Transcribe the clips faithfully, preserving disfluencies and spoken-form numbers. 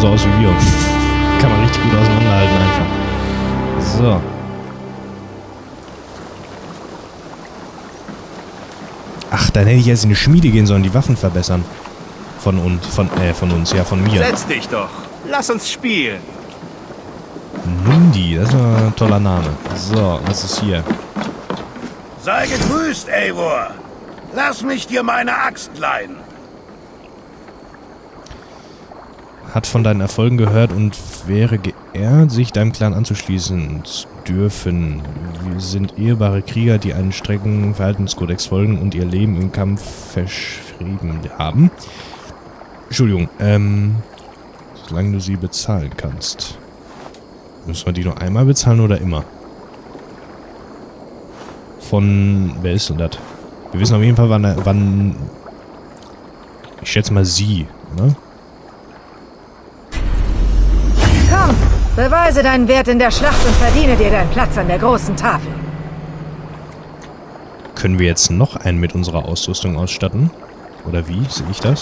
aus wie wir. Kann man richtig gut auseinanderhalten einfach. So. Ach, dann hätte ich erst in die Schmiede gehen sollen, die Waffen verbessern. Von uns, von, äh, von uns, ja, von mir. Setz dich doch. Lass uns spielen. Mundi, das ist ein toller Name. So, was ist hier? Sei gegrüßt, Eivor. Lass mich dir meine Axt leihen. Hat von deinen Erfolgen gehört und wäre geehrt, sich deinem Clan anzuschließen dürfen. Wir sind ehrbare Krieger, die einen strengen Verhaltenskodex folgen und ihr Leben im Kampf verschrieben haben. Entschuldigung, ähm, solange du sie bezahlen kannst. Müssen wir die nur einmal bezahlen oder immer? Von, wer ist denn das? Wir wissen auf jeden Fall, wann, wann ich schätze mal sie, ne? Komm, beweise deinen Wert in der Schlacht und verdiene dir deinen Platz an der großen Tafel. Können wir jetzt noch einen mit unserer Ausrüstung ausstatten? Oder wie? Sehe ich das?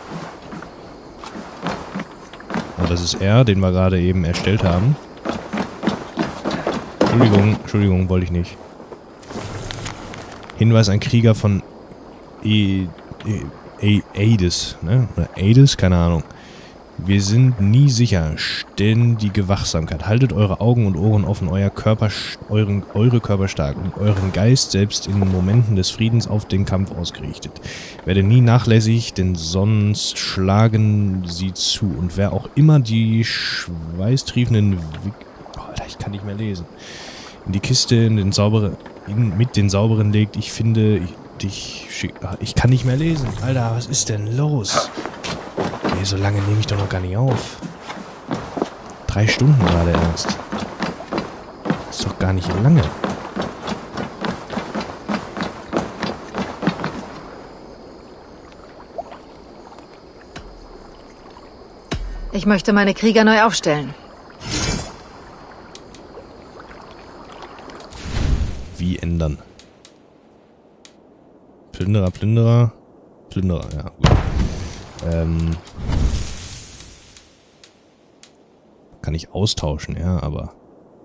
Oh, das ist er, den wir gerade eben erstellt haben. Entschuldigung, Entschuldigung, wollte ich nicht. Hinweis, ein Krieger von E... E... Aedis, ne? Oder Aedis? Keine Ahnung. Wir sind nie sicher. Ständige Wachsamkeit. Haltet eure Augen und Ohren offen, euer Körper, euren, eure Körper stark und euren Geist selbst in Momenten des Friedens auf den Kampf ausgerichtet. Werde nie nachlässig, denn sonst schlagen sie zu. Und wer auch immer die schweißtriefenden... Oh, Alter, ich kann nicht mehr lesen. In die Kiste in den sauberen, in, mit den sauberen legt, ich finde ich, dich... Ich kann nicht mehr lesen. Alter, was ist denn los? Nee, so lange nehme ich doch noch gar nicht auf. Drei Stunden gerade erst. Ist doch gar nicht lange. Ich möchte meine Krieger neu aufstellen. Wie ändern? Plünderer, Plünderer, Plünderer, ja gut. Ähm, kann ich austauschen, ja, aber...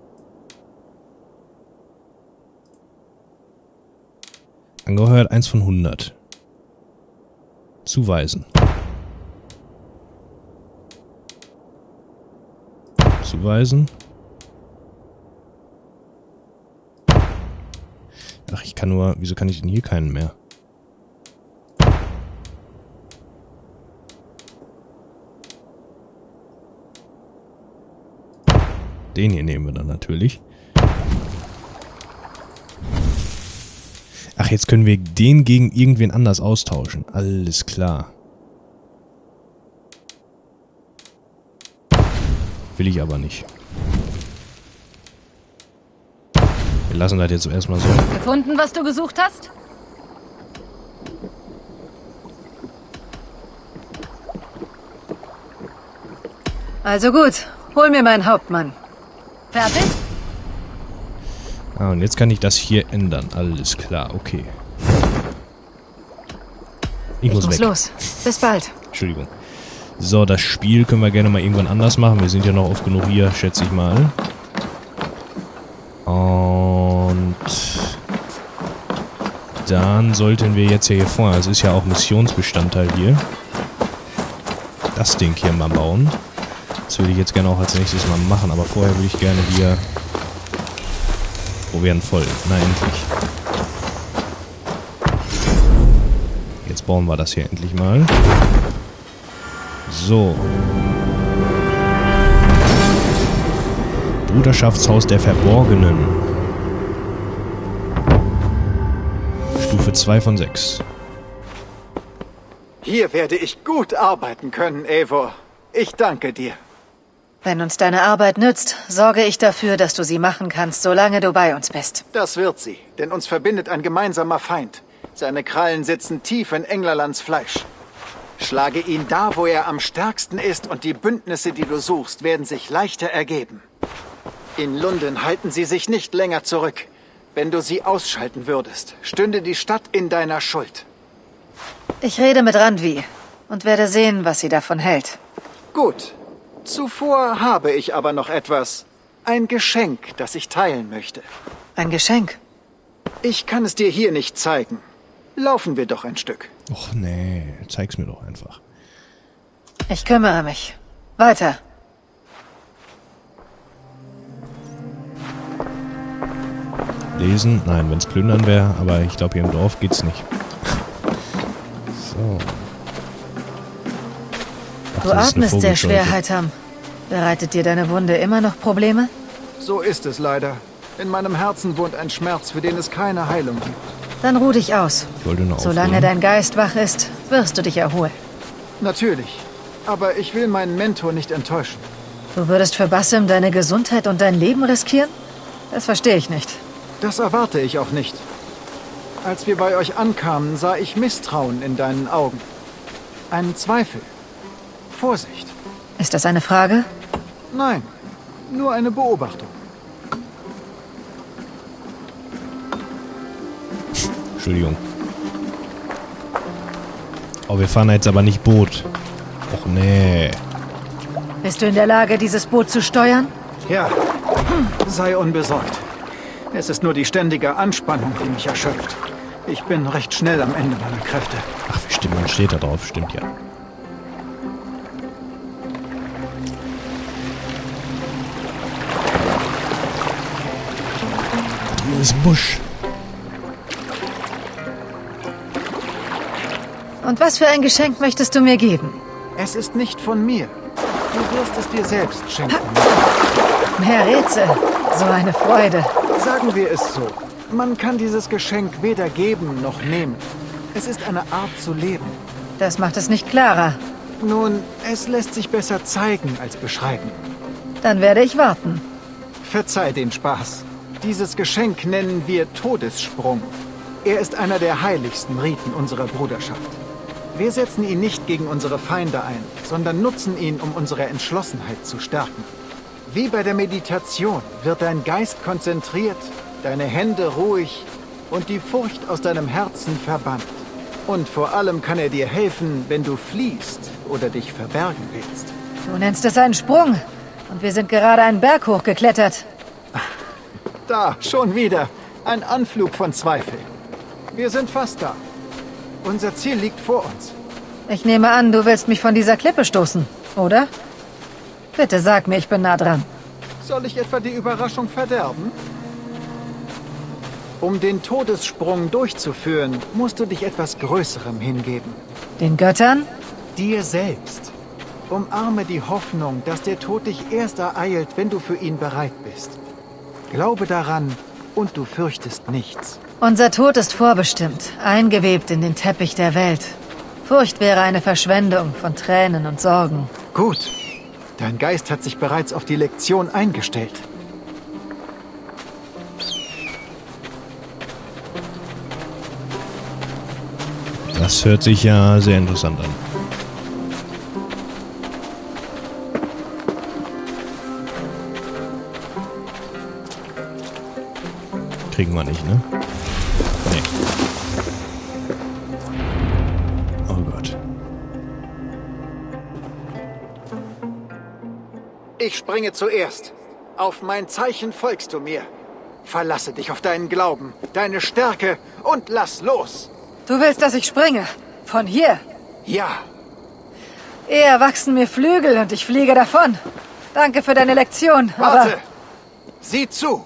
Angeheuert eins von hundert. Zuweisen. Zuweisen. Ach, ich kann nur... Wieso kann ich denn hier keinen mehr? Den hier nehmen wir dann natürlich. Ach, jetzt können wir den gegen irgendwen anders austauschen. Alles klar. Will ich aber nicht. Wir lassen das jetzt erstmal so. Gefunden, was du gesucht hast? Also gut, hol mir meinen Hauptmann. Fertig? Ah, und jetzt kann ich das hier ändern. Alles klar, okay. Ich, ich muss, muss weg. los. Bis bald. Entschuldigung. So, das Spiel können wir gerne mal irgendwann anders machen. Wir sind ja noch oft genug hier, schätze ich mal. Und dann sollten wir jetzt hier vorne, das ist ja auch Missionsbestandteil hier, das Ding hier mal bauen. Das würde ich jetzt gerne auch als nächstes mal machen, aber vorher würde ich gerne hier... Oh, wir werden voll. Na, endlich. Jetzt bauen wir das hier endlich mal. So. Bruderschaftshaus der Verborgenen. Stufe zwei von sechs. Hier werde ich gut arbeiten können, Eivor. Ich danke dir. Wenn uns deine Arbeit nützt, sorge ich dafür, dass du sie machen kannst, solange du bei uns bist. Das wird sie, denn uns verbindet ein gemeinsamer Feind. Seine Krallen sitzen tief in Englerlands Fleisch. Schlage ihn da, wo er am stärksten ist, und die Bündnisse, die du suchst, werden sich leichter ergeben. In Lunden halten sie sich nicht länger zurück. Wenn du sie ausschalten würdest, stünde die Stadt in deiner Schuld. Ich rede mit Randvi und werde sehen, was sie davon hält. Gut. Zuvor habe ich aber noch etwas. Ein Geschenk, das ich teilen möchte. Ein Geschenk? Ich kann es dir hier nicht zeigen. Laufen wir doch ein Stück. Och nee, zeig's mir doch einfach. Ich kümmere mich. Weiter. Lesen? Nein, wenn's plündern wäre, aber ich glaube hier im Dorf geht's nicht. So. Ach, Du das ist eine atmest sehr schwer, Vogelscheuche. Heitam. Bereitet dir deine Wunde immer noch Probleme? So ist es leider. In meinem Herzen wohnt ein Schmerz, für den es keine Heilung gibt. Dann ruh dich aus. Ich wollte nur Solange aufnehmen. dein Geist wach ist, wirst du dich erholen. Natürlich. Aber ich will meinen Mentor nicht enttäuschen. Du würdest für Basim deine Gesundheit und dein Leben riskieren? Das verstehe ich nicht. Das erwarte ich auch nicht. Als wir bei euch ankamen, sah ich Misstrauen in deinen Augen. Einen Zweifel. Vorsicht. Ist das eine Frage? Nein, nur eine Beobachtung. Entschuldigung. Oh, wir fahren jetzt aber nicht Boot. Och nee. Bist du in der Lage, dieses Boot zu steuern? Ja, sei unbesorgt. Es ist nur die ständige Anspannung, die mich erschöpft. Ich bin recht schnell am Ende meiner Kräfte. Ach, wie stimmt, man steht da drauf. Stimmt ja. Dieses Busch. Und was für ein Geschenk möchtest du mir geben? Es ist nicht von mir. Du wirst es dir selbst schenken. Mehr Rätsel. So eine Freude. Sagen wir es so. Man kann dieses Geschenk weder geben noch nehmen. Es ist eine Art zu leben. Das macht es nicht klarer. Nun, es lässt sich besser zeigen als beschreiben. Dann werde ich warten. Verzeih den Spaß. Dieses Geschenk nennen wir Todessprung. Er ist einer der heiligsten Riten unserer Bruderschaft. Wir setzen ihn nicht gegen unsere Feinde ein, sondern nutzen ihn, um unsere Entschlossenheit zu stärken. Wie bei der Meditation wird dein Geist konzentriert, deine Hände ruhig und die Furcht aus deinem Herzen verbannt. Und vor allem kann er dir helfen, wenn du fliehst oder dich verbergen willst. Du nennst es einen Sprung. Und wir sind gerade einen Berg hochgeklettert. Da, schon wieder. Ein Anflug von Zweifel. Wir sind fast da. Unser Ziel liegt vor uns. Ich nehme an, du willst mich von dieser Klippe stoßen, oder? Bitte sag mir, ich bin nah dran. Soll ich etwa die Überraschung verderben? Um den Todessprung durchzuführen, musst du dich etwas Größerem hingeben. Den Göttern? Dir selbst. Umarme die Hoffnung, dass der Tod dich erst ereilt, wenn du für ihn bereit bist. Glaube daran und du fürchtest nichts. Unser Tod ist vorbestimmt, eingewebt in den Teppich der Welt. Furcht wäre eine Verschwendung von Tränen und Sorgen. Gut. Dein Geist hat sich bereits auf die Lektion eingestellt. Das hört sich ja sehr interessant an. Kriegen wir nicht, ne? Nee. Oh Gott. Ich springe zuerst. Auf mein Zeichen folgst du mir. Verlasse dich auf deinen Glauben, deine Stärke und lass los. Du willst, dass ich springe? Von hier? Ja. Eher wachsen mir Flügel und ich fliege davon. Danke für deine Lektion, Warte. aber... Sieh zu.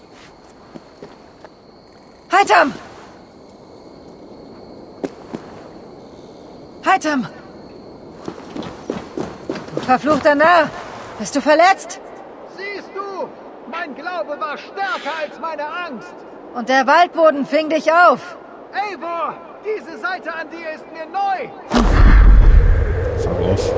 Heitam! Heitam! Du verfluchter Narr! Bist du verletzt? Siehst du? Mein Glaube war stärker als meine Angst. Und der Waldboden fing dich auf. Eivor, diese Seite an dir ist mir neu. Fuck off.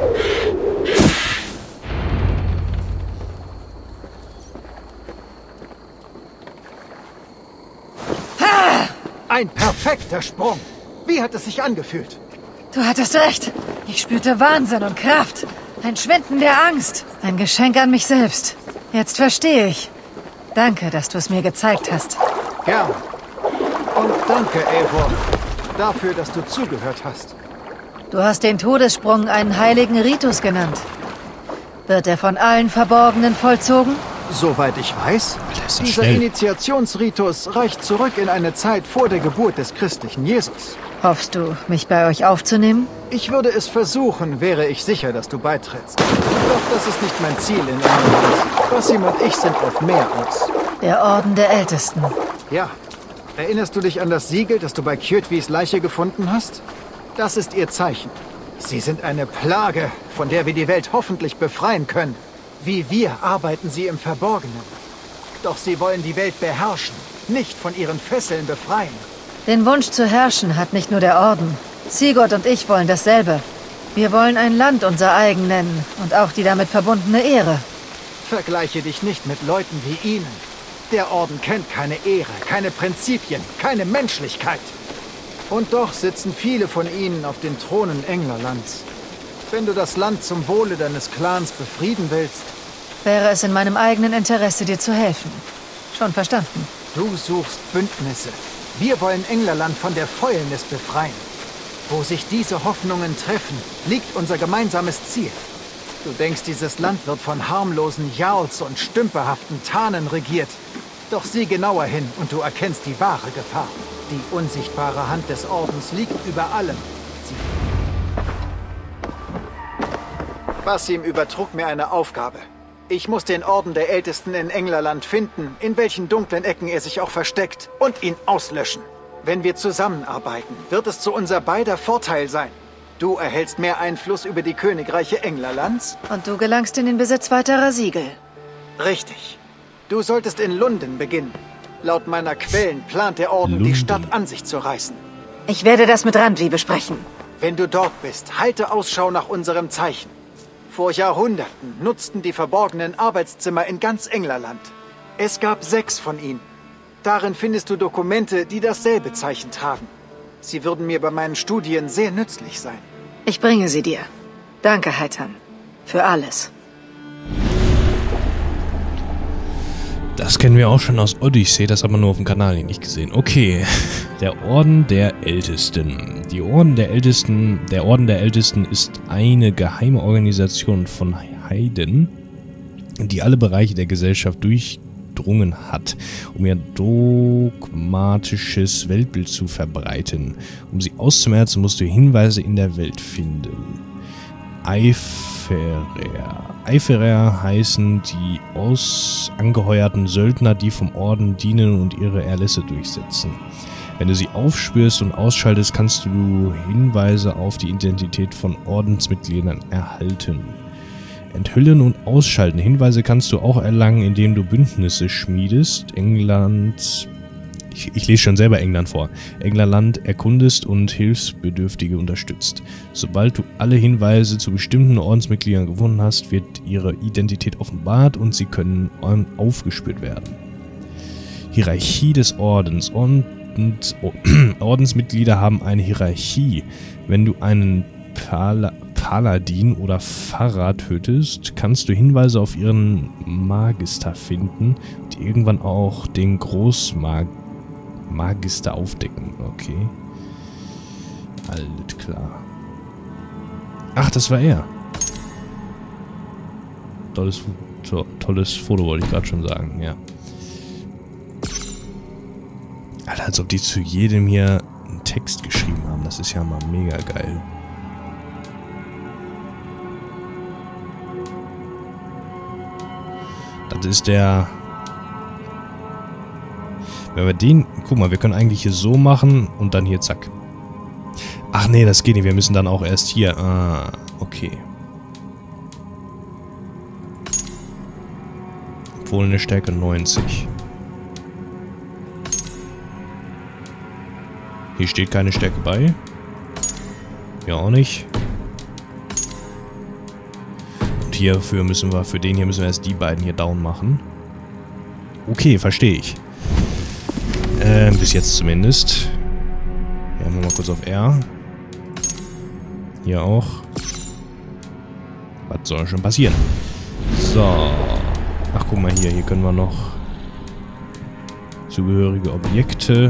Ein perfekter Sprung. Wie hat es sich angefühlt? Du hattest recht. Ich spürte Wahnsinn und Kraft. Ein Schwinden der Angst. Ein Geschenk an mich selbst. Jetzt verstehe ich. Danke, dass du es mir gezeigt hast. Gern. Und danke, Eivor, dafür, dass du zugehört hast. Du hast den Todessprung einen heiligen Ritus genannt. Wird er von allen Verborgenen vollzogen? Soweit ich weiß, Alter, ist das dieser schnell. Initiationsritus reicht zurück in eine Zeit vor der Geburt des christlichen Jesus. Hoffst du, mich bei euch aufzunehmen? Ich würde es versuchen, wäre ich sicher, dass du beitrittst. Doch das ist nicht mein Ziel in England. Basim und ich sind auf mehr aus. Der Orden der Ältesten. Ja. Erinnerst du dich an das Siegel, das du bei Kjötvis Leiche gefunden hast? Das ist ihr Zeichen. Sie sind eine Plage, von der wir die Welt hoffentlich befreien können. Wie wir arbeiten sie im Verborgenen. Doch sie wollen die Welt beherrschen, nicht von ihren Fesseln befreien. Den Wunsch zu herrschen hat nicht nur der Orden. Sigurd und ich wollen dasselbe. Wir wollen ein Land unser eigen nennen und auch die damit verbundene Ehre. Vergleiche dich nicht mit Leuten wie ihnen. Der Orden kennt keine Ehre, keine Prinzipien, keine Menschlichkeit. Und doch sitzen viele von ihnen auf den Thronen Englerlands. Wenn du das Land zum Wohle deines Clans befrieden willst, Wäre es in meinem eigenen Interesse, dir zu helfen. Schon verstanden. du suchst Bündnisse. Wir wollen Englerland von der Fäulnis befreien. Wo sich diese Hoffnungen treffen, liegt unser gemeinsames Ziel. Du denkst, dieses Land wird von harmlosen Jarls und stümperhaften Tanen regiert. Doch sieh genauer hin und du erkennst die wahre Gefahr. Die unsichtbare Hand des Ordens liegt über allem. Sie Basim übertrug mir eine Aufgabe. Ich muss den Orden der Ältesten in Englerland finden, in welchen dunklen Ecken er sich auch versteckt, und ihn auslöschen. Wenn wir zusammenarbeiten, wird es zu unser beider Vorteil sein. Du erhältst mehr Einfluss über die Königreiche Englerlands. Und du gelangst in den Besitz weiterer Siegel. Richtig. Du solltest in Lunden beginnen. Laut meiner Quellen plant der Orden, Lunden. die Stadt an sich zu reißen. Ich werde das mit Randvi besprechen. Wenn du dort bist, halte Ausschau nach unserem Zeichen. Vor Jahrhunderten nutzten die verborgenen Arbeitszimmer in ganz Englerland. Es gab sechs von ihnen. Darin findest du Dokumente, die dasselbe Zeichen tragen. Sie würden mir bei meinen Studien sehr nützlich sein. Ich bringe sie dir. Danke, Heitan. Für alles. Das kennen wir auch schon aus Odyssey, das hat man nur auf dem Kanal nicht gesehen. Okay, der Orden der Ältesten. Die Orden der Ältesten, der Orden der Ältesten ist eine geheime Organisation von Heiden, die alle Bereiche der Gesellschaft durchdrungen hat, um ihr dogmatisches Weltbild zu verbreiten. Um sie auszumerzen, musst du Hinweise in der Welt finden. Eiferer. Eiferer heißen die aus angeheuerten Söldner, die vom Orden dienen und ihre Erlässe durchsetzen. Wenn du sie aufspürst und ausschaltest, kannst du Hinweise auf die Identität von Ordensmitgliedern erhalten. Enthüllen und ausschalten. Hinweise kannst du auch erlangen, indem du Bündnisse schmiedest, England... Ich, ich lese schon selber England vor. Englerland erkundest und Hilfsbedürftige unterstützt. Sobald du alle Hinweise zu bestimmten Ordensmitgliedern gefunden hast, wird ihre Identität offenbart und sie können aufgespürt werden. Hierarchie des Ordens. Ordens Ordensmitglieder haben eine Hierarchie. Wenn du einen Pala Paladin oder Pfarrer tötest, kannst du Hinweise auf ihren Magister finden, die irgendwann auch den Großmag Magister aufdecken. Okay. Alles klar. Ach, das war er. Tolles, to tolles Foto, wollte ich gerade schon sagen, ja. Alter, als ob die zu jedem hier einen Text geschrieben haben. Das ist ja mal mega geil. Das ist der... Wenn wir den... Guck mal, wir können eigentlich hier so machen und dann hier zack. Ach nee, das geht nicht. Wir müssen dann auch erst hier... Ah, okay. Empfohlene Stärke neunzig. Hier steht keine Stärke bei. Hier auch nicht. Und hierfür müssen wir... Für den hier müssen wir erst die beiden hier down machen. Okay, verstehe ich. Ähm, bis jetzt zumindest. Ja, machen wir mal kurz auf R. Hier auch. Was soll schon passieren? So. Ach, guck mal hier. Hier können wir noch zugehörige Objekte.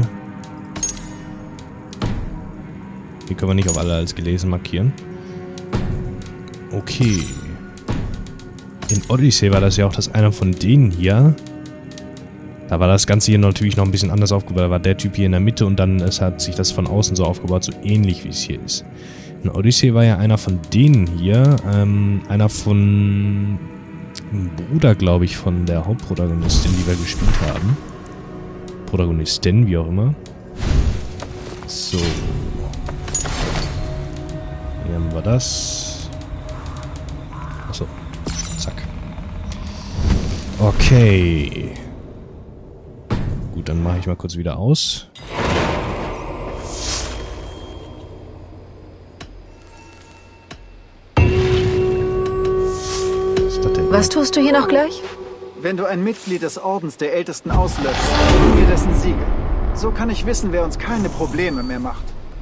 Hier können wir nicht auf alle als gelesen markieren. Okay. in Odyssey war das ja auch, dass einer von denen hier... Da war das Ganze hier natürlich noch ein bisschen anders aufgebaut. Da war der Typ hier in der Mitte und dann es hat sich das von außen so aufgebaut, so ähnlich wie es hier ist. In Odyssey war ja einer von denen hier, ähm, einer von... Ein Bruder, glaube ich, von der Hauptprotagonistin, die wir gespielt haben. Protagonistin, wie auch immer. So. Hier haben wir das. Achso. Zack. Okay. Gut, dann mache ich mal kurz wieder aus. Was tust du hier noch gleich? Wenn du ein Mitglied des Ordens der Ältesten auslöschst, geben wir dessen Siegel. So kann ich wissen, wer uns keine Probleme mehr macht.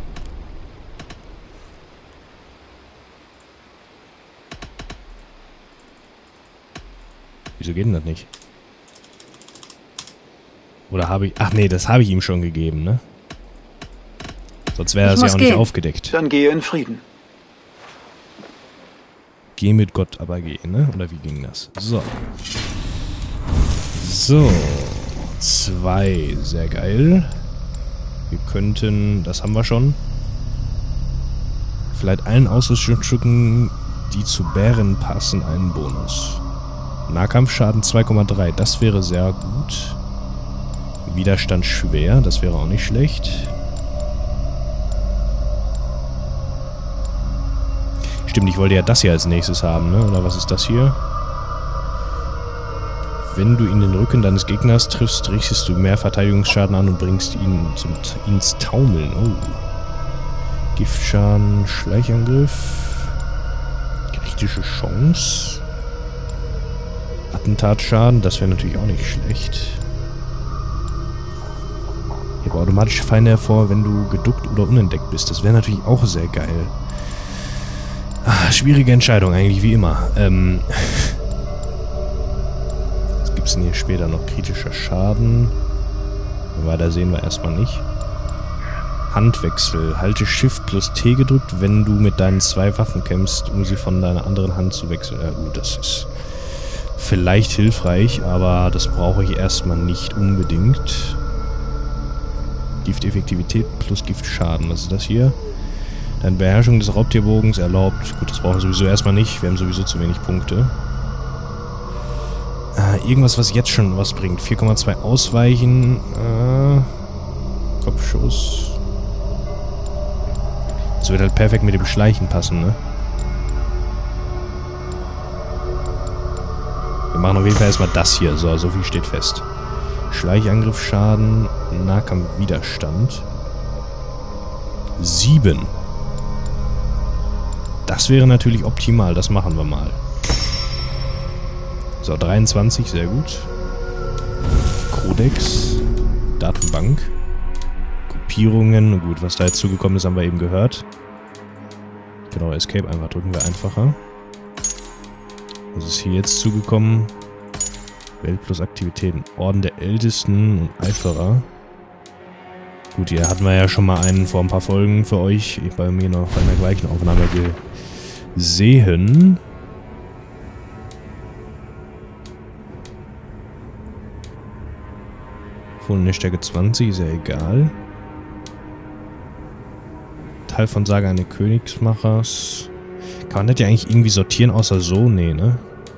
Wieso geht denn das nicht? Oder habe ich... Ach nee, das habe ich ihm schon gegeben, ne? Sonst wäre das ja auch nicht aufgedeckt. Dann gehe in Frieden. Geh mit Gott, aber geh, ne? Oder wie ging das? So. So. Zwei. Sehr geil. Wir könnten... Das haben wir schon. Vielleicht allen Ausrüstungsstücken, die zu Bären passen, einen Bonus. Nahkampfschaden zwei Komma drei. Das wäre sehr gut. Widerstand schwer. Das wäre auch nicht schlecht. Stimmt, ich wollte ja das hier als nächstes haben, ne? Oder was ist das hier? Wenn du in den Rücken deines Gegners triffst, richtest du mehr Verteidigungsschaden an und bringst ihn zum, ins Taumeln. Oh. Giftschaden, Schleichangriff. Kritische Chance. Attentatschaden, das wäre natürlich auch nicht schlecht. Hebe automatische Feinde hervor, wenn du geduckt oder unentdeckt bist. Das wäre natürlich auch sehr geil. Ah, schwierige Entscheidung, eigentlich wie immer. Ähm. Was gibt es denn hier später noch? Kritischer Schaden. Weiter sehen wir erstmal nicht. Handwechsel. Halte Shift plus T gedrückt, wenn du mit deinen zwei Waffen kämpfst, um sie von deiner anderen Hand zu wechseln. Ja gut, das ist vielleicht hilfreich, aber das brauche ich erstmal nicht unbedingt. Gifteffektivität plus Giftschaden. Was ist das hier? Deine Beherrschung des Raubtierbogens erlaubt. Gut, das brauchen wir sowieso erstmal nicht. Wir haben sowieso zu wenig Punkte. Äh, irgendwas, was jetzt schon was bringt. vier Komma zwei Ausweichen. Äh, Kopfschuss. Das wird halt perfekt mit dem Schleichen passen, ne? Wir machen auf jeden Fall erstmal das hier. So, so viel steht fest. Schleichangriffsschaden, Nahkampfwiderstand. sieben. Das wäre natürlich optimal, das machen wir mal. So, dreiundzwanzig, sehr gut. Codex, Datenbank, Kopierungen, gut, was da jetzt zugekommen ist, haben wir eben gehört. Genau, Escape einfach drücken wir einfacher. Was ist hier jetzt zugekommen? Welt plus Aktivitäten, Orden der Ältesten und Eiferer. Gut, hier hatten wir ja schon mal einen vor ein paar Folgen für euch, bei mir noch bei der gleichen Aufnahme gesehen. Empfohlene Stärke zwanzig, ist ja egal. Teil von Saga eines Königsmachers. Kann man das ja eigentlich irgendwie sortieren, außer so? Nee, ne?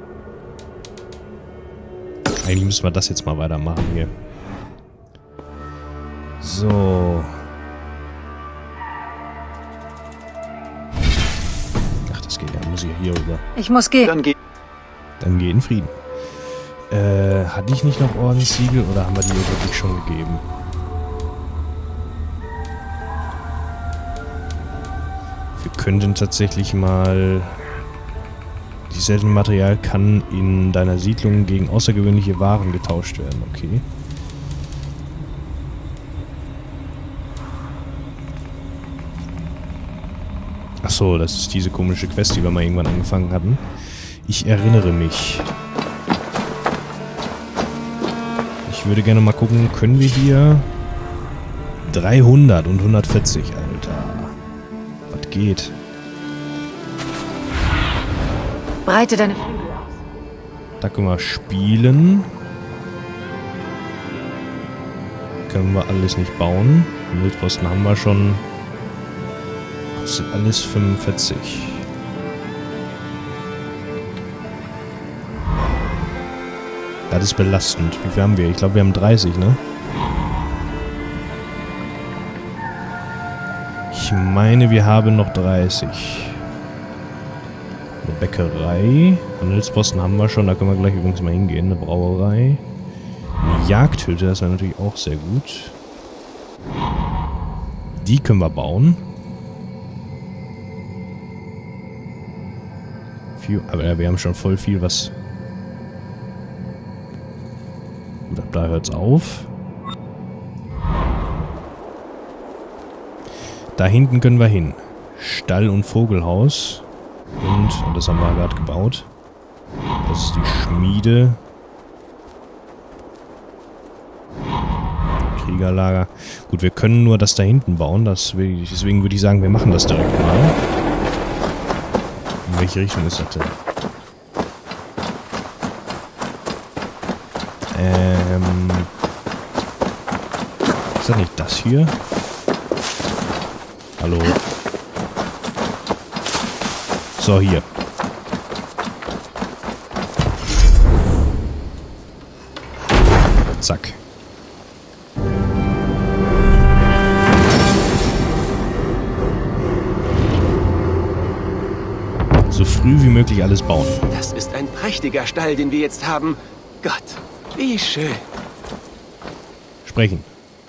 Eigentlich müssen wir das jetzt mal weitermachen hier. So. Ach, das geht ja. Muss ich hier rüber. Ich muss gehen. Dann geh. Dann geh in Frieden. Äh, hatte ich nicht noch Ordenssiegel oder haben wir die hier wirklich schon gegeben? Wir könnten tatsächlich mal... Dieses seltene Material kann in deiner Siedlung gegen außergewöhnliche Waren getauscht werden. Okay. Achso, das ist diese komische Quest, die wir mal irgendwann angefangen hatten. Ich erinnere mich. Ich würde gerne mal gucken, können wir hier... dreihundert und hundertvierzig, Alter. Was geht? Breite deine Flügel aus. Da können wir spielen. Können wir alles nicht bauen. Wildposten haben wir schon. Kostet alles fünfundvierzig. Das ist belastend. Wie viel haben wir? Ich glaube, wir haben dreißig, ne? Ich meine, wir haben noch dreißig. Eine Bäckerei. Handelsposten haben wir schon. Da können wir gleich übrigens mal hingehen. Eine Brauerei. Eine Jagdhütte. Das wäre natürlich auch sehr gut. Die können wir bauen. Viel, aber ja, wir haben schon voll viel, was... Gut, ab da hört's auf. Da hinten können wir hin. Stall und Vogelhaus. Und, und das haben wir gerade gebaut. Das ist die Schmiede. Kriegerlager. Gut, wir können nur das da hinten bauen. Das will ich, deswegen würde ich sagen, wir machen das direkt mal. In welche Richtung ist das denn? Ähm... Ist das nicht das hier? Hallo. So, hier. Zack. So früh wie möglich alles bauen. Das ist ein prächtiger Stall, den wir jetzt haben. Gott, wie schön. Sprechen.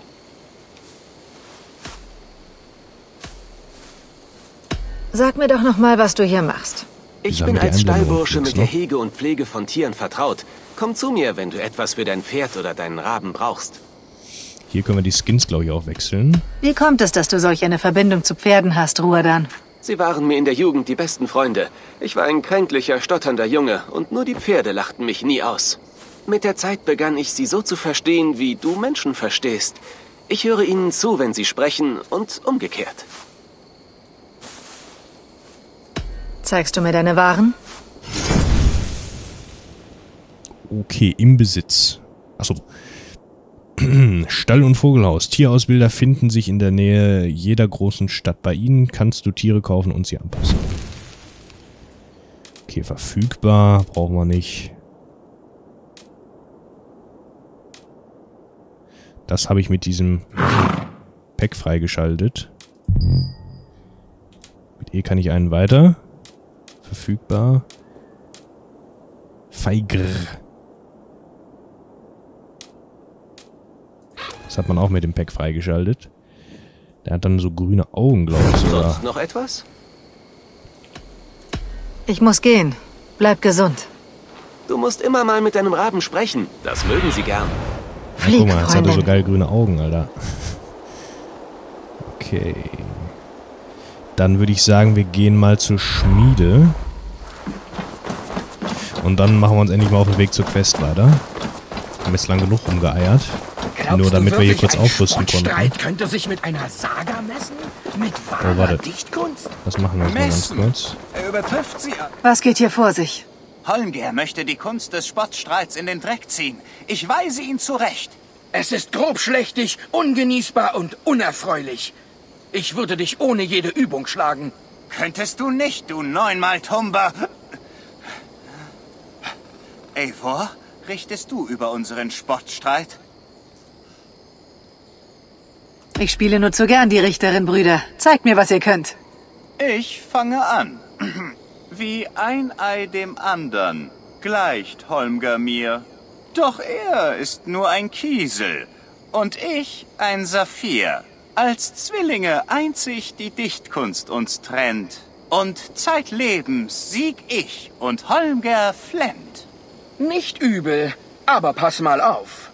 Sag mir doch noch mal, was du hier machst. Ich Sagen bin die als Einblendung Stallbursche nichts, mit der ne? Hege und Pflege von Tieren vertraut. Komm zu mir, wenn du etwas für dein Pferd oder deinen Raben brauchst. Hier können wir die Skins, glaube ich, auch wechseln. Wie kommt es, dass du solch eine Verbindung zu Pferden hast, Ruadan? Sie waren mir in der Jugend die besten Freunde. Ich war ein kränklicher, stotternder Junge und nur die Pferde lachten mich nie aus. Mit der Zeit begann ich sie so zu verstehen, wie du Menschen verstehst. Ich höre ihnen zu, wenn sie sprechen und umgekehrt. Zeigst du mir deine Waren? Okay, im Besitz. Achso. Stall- und Vogelhaus. Tierausbilder finden sich in der Nähe jeder großen Stadt. Bei ihnen kannst du Tiere kaufen und sie anpassen. Okay, verfügbar. Brauchen wir nicht. Das habe ich mit diesem Pack freigeschaltet. Mit E kann ich einen weiter. Verfügbar. Feigr. Das hat man auch mit dem Pack freigeschaltet. Der hat dann so grüne Augen, glaube ich sogar. Sonst noch etwas? Ich muss gehen. Bleib gesund. Du musst immer mal mit deinem Raben sprechen. Das mögen sie gern. Ja, guck mal, jetzt hat er so Freundin. geil grüne Augen, Alter. Okay. Dann würde ich sagen, wir gehen mal zur Schmiede. Und dann machen wir uns endlich mal auf den Weg zur Quest weiter. Wir haben jetzt lang genug rumgeeiert. Glaubst Nur damit du wir hier wirklich, kurz ein aufrüsten konnten. Sportstreit könnte sich mit einer Saga messen? Mit Oh, warte. wahrer Dichtkunst? Das machen wir jetzt mal ganz Messen. kurz. Er übertrifft sie. Was geht hier vor sich? Holmger möchte die Kunst des Spottstreits in den Dreck ziehen. Ich weise ihn zurecht. Es ist grobschlächtig, ungenießbar und unerfreulich. Ich würde dich ohne jede Übung schlagen. Könntest du nicht, du neunmal Tumber. Eivor, richtest du über unseren Spottstreit? Ich spiele nur zu gern die Richterin, Brüder. Zeigt mir, was ihr könnt. Ich fange an. Wie ein Ei dem andern gleicht Holmger mir. Doch er ist nur ein Kiesel und ich ein Saphir. Als Zwillinge einzig die Dichtkunst uns trennt. Und zeitlebens sieg ich und Holmger flennt. Nicht übel, aber pass mal auf.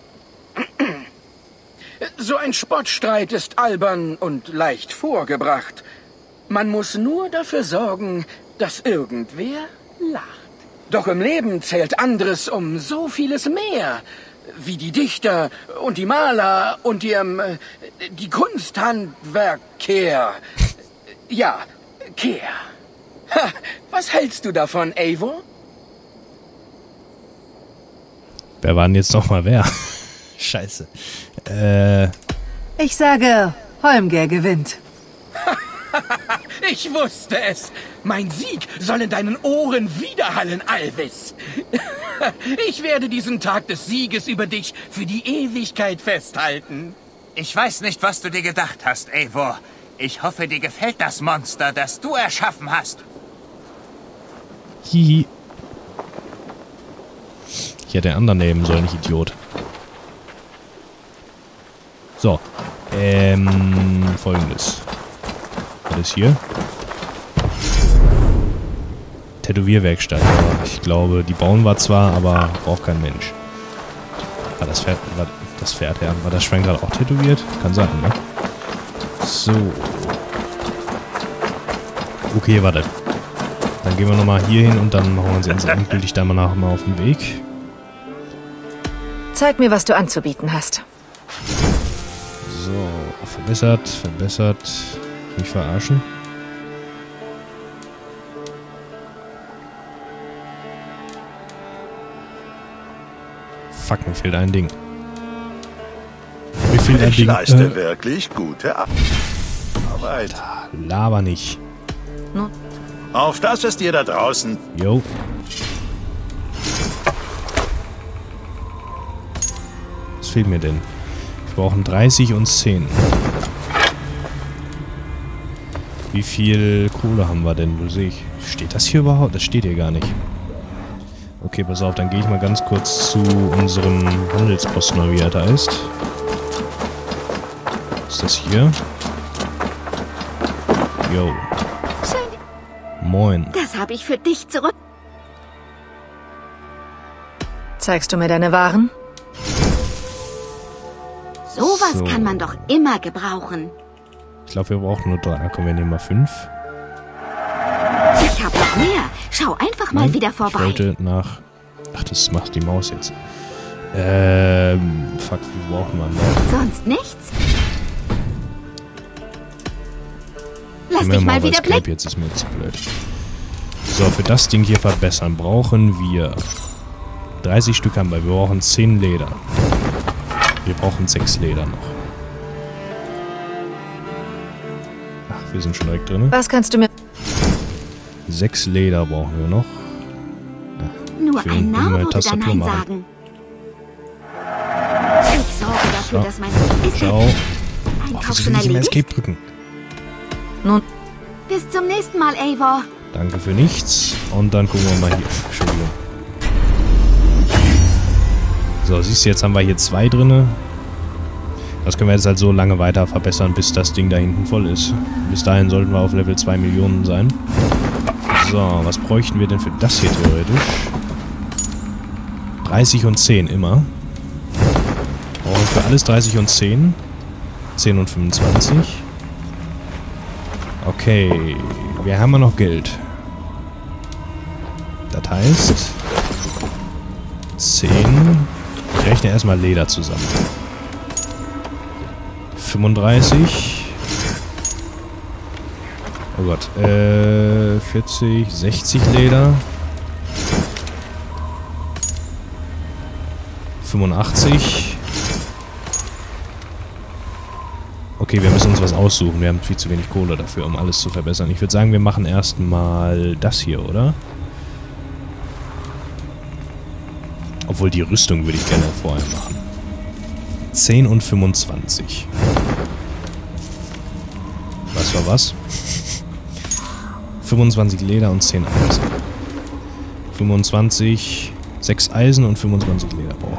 So ein Spottstreit ist albern und leicht vorgebracht. Man muss nur dafür sorgen, dass irgendwer lacht. Doch im Leben zählt anderes um so vieles mehr. Wie die Dichter und die Maler und die, ähm, die Kunsthandwerker. Ja, Kehr. Ha, was hältst du davon, Eivor? Wer war denn jetzt nochmal wer? Scheiße. Äh... Ich sage, Holmger gewinnt. Ich wusste es. Mein Sieg soll in deinen Ohren widerhallen, Alvis. Ich werde diesen Tag des Sieges über dich für die Ewigkeit festhalten. Ich weiß nicht, was du dir gedacht hast, Eivor. Ich hoffe, dir gefällt das Monster, das du erschaffen hast. Hihi. Ich hätte den anderen nehmen sollen, ich Idiot. So. Ähm, folgendes. Was ist hier? Tätowierwerkstatt. Aber ich glaube, die bauen wir zwar, aber braucht kein Mensch. War das Pferd, war das Pferd, ja. War das Schwein gerade auch tätowiert? Kann sein, ne? So. Okay, warte. Dann gehen wir nochmal hier hin und dann machen wir uns jetzt endgültig da mal nachher mal auf den Weg. Zeig mir, was du anzubieten hast. So, verbessert, verbessert. Mich verarschen. Fuck, mir fehlt ein Ding. Mir fehlt ein Ich Ding. leiste Äh, wirklich gute Arbeit. laber nicht. Auf das ist ihr da draußen. Jo. Was fehlt mir denn? Wir brauchen dreißig und zehn. Wie viel Kohle haben wir denn? Wo sehe ich? Steht das hier überhaupt? Das steht hier gar nicht. Okay, pass auf, dann gehe ich mal ganz kurz zu unserem Handelsposten, wie er da ist. Ist das hier? Jo. Moin. Das habe ich für dich zurück. Zeigst du mir deine Waren? Sowas So. kann man doch immer gebrauchen. Ich glaube, wir brauchen nur drei. Komm, wir nehmen mal fünf. Ich habe noch mehr. Schau einfach mal Nein, wieder Ich vorbei. wollte nach... Ach, das macht die Maus jetzt. Ähm, fuck, wie brauchen wir denn? Sonst nichts? Lass Gehen wir dich mal auf wieder Escape, blicken. jetzt ist mir zu blöd. So, für das Ding hier verbessern brauchen wir... dreißig Stück haben wir. Wir brauchen zehn Leder. Wir brauchen sechs Leder noch. Ach, wir sind schon direkt drin. Was kannst du mir... Sechs Leder brauchen wir noch. Nur für ein eine Narr würde da Tastatur Nein machen. sagen. Ich sorge dafür, So. dass mein... Ist Ciao. der Boah, Einkauf wieso schon will ich immer erledigt? Escape drücken? Nun, Bis zum nächsten Mal, Eivor. Danke für nichts. Und dann gucken wir mal hier. Entschuldigung. So, siehst du, jetzt haben wir hier zwei drinne. Das können wir jetzt halt so lange weiter verbessern, bis das Ding da hinten voll ist. Bis dahin sollten wir auf Level zwei Millionen sein. So, was bräuchten wir denn für das hier theoretisch? dreißig und zehn immer. Brauchen wir für alles dreißig und zehn. zehn und fünfundzwanzig. Okay, wir haben ja noch Geld. Das heißt... zehn... Ich rechne erstmal Leder zusammen. fünfunddreißig. Oh Gott. Äh, vierzig, sechzig Leder. fünfundachtzig. Okay, wir müssen uns was aussuchen. Wir haben viel zu wenig Kohle dafür, um alles zu verbessern. Ich würde sagen, wir machen erstmal das hier, oder? Obwohl, die Rüstung würde ich gerne vorher machen. zehn und fünfundzwanzig. Was war was? fünfundzwanzig Leder und zehn Eisen. fünfundzwanzig, sechs Eisen und fünfundzwanzig Leder brauchen